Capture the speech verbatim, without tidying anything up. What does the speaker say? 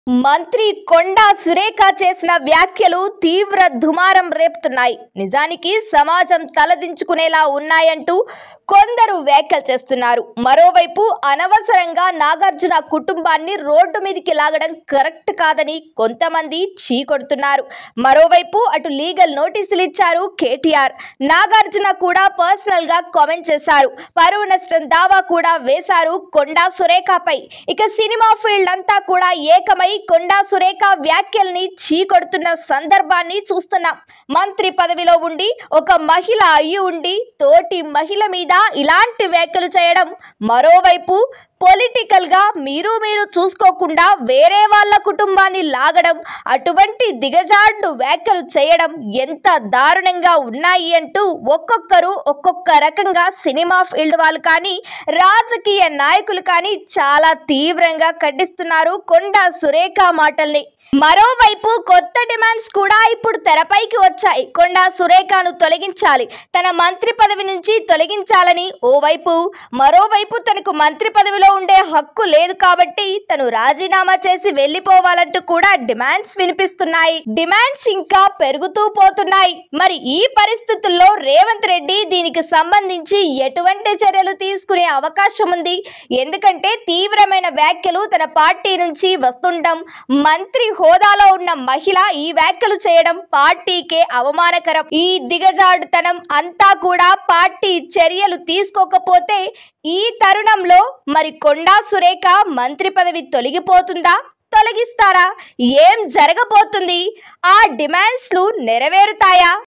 మంత్రి కొండా సురేఖ చేసిన వ్యాఖ్యలు తీవ్ర దుమారం రేపుతున్నాయి. నిజానికి సమాజం తలదించుకునేలా ఉన్నాయంటూ కొందరు వ్యాఖ్యలు చేస్తున్నారు. మరోవైపు అనవసరంగా నాగార్జున కుటుంబాన్ని రోడ్డు మీదకి లాగడం కరెక్ట్ కాదని కొంతమంది చీకొడుతున్నారు. మరోవైపు అటు లీగల్ నోటీసులు ఇచ్చారు కేటీఆర్. నాగార్జున కూడా పర్సనల్ గా కామెంట్ చేశారు. పరువు నష్టం దావా కూడా వేశారు కొండా సురేఖపై. ఇక సినిమా ఫీల్డ్ అంతా కూడా ఏకమై కొండా సురేఖ వ్యాఖ్యల్ని చీకొడుతున్న సందర్భాన్ని చూస్తున్నాం. మంత్రి పదవిలో ఉండి ఒక మహిళ అయి ఉండి తోటి మహిళ మీద ఇలాంటి వ్యాఖ్యలు చేయడం, మరోవైపు పొలిటికల్ గా మీరు మీరు చూసుకోకుండా వేరే వాళ్ళ కుటుంబాన్ని లాగడం, అటువంటి దిగజాడు వ్యాఖ్యలు చేయడం ఎంత దారుణంగా ఉన్నాయి అంటూ ఒక్కొక్కరు ఒక్కొక్క రకంగా సినిమా ఫీల్డ్ వాళ్ళు కానీ రాజకీయ నాయకులు కానీ చాలా తీవ్రంగా ఖండిస్తున్నారు కొండా సురేఖ మాటల్ని. మరోవైపు కొత్త డిమాండ్స్ కూడా ఇప్పుడు తెరపైకి వచ్చాయి. కొండా సురేఖను తొలగించాలి, తన మంత్రి పదవి నుంచి తొలగించాలని ఓవైపు, మరోవైపు తనకు మంత్రి పదవిలో ఉండే హక్కు లేదు కాబట్టి తను రాజీనామా చేసి వెళ్లిపోవాలంటూ కూడా డిమాండ్స్ వినిపిస్తున్నాయి. డిమాండ్స్ ఇంకా పెరుగుతూ పోతున్నాయి. మరి ఈ పరిస్థితుల్లో రేవంత్ రెడ్డి దీనికి సంబంధించి ఎటువంటి చర్యలు తీసుకునే అవకాశం ఉంది? ఎందుకంటే తీవ్రమైన వ్యాఖ్యలు తన పార్టీ నుంచి వస్తుండడం, మంత్రి హోదాలో ఉన్న మహిళ ఈ వ్యాఖ్యలు చేయడం పార్టీకే అవమానకరం. ఈ దిగజాడుతనం అంతా కూడా పార్టీ చర్యలు తీసుకోకపోతే ఈ తరుణంలో మరి కొండా సురేఖ మంత్రి పదవి తొలగిపోతుందా, తొలగిస్తారా? ఏం జరగబోతుంది? ఆ డిమాండ్స్లు నెరవేరుతాయా?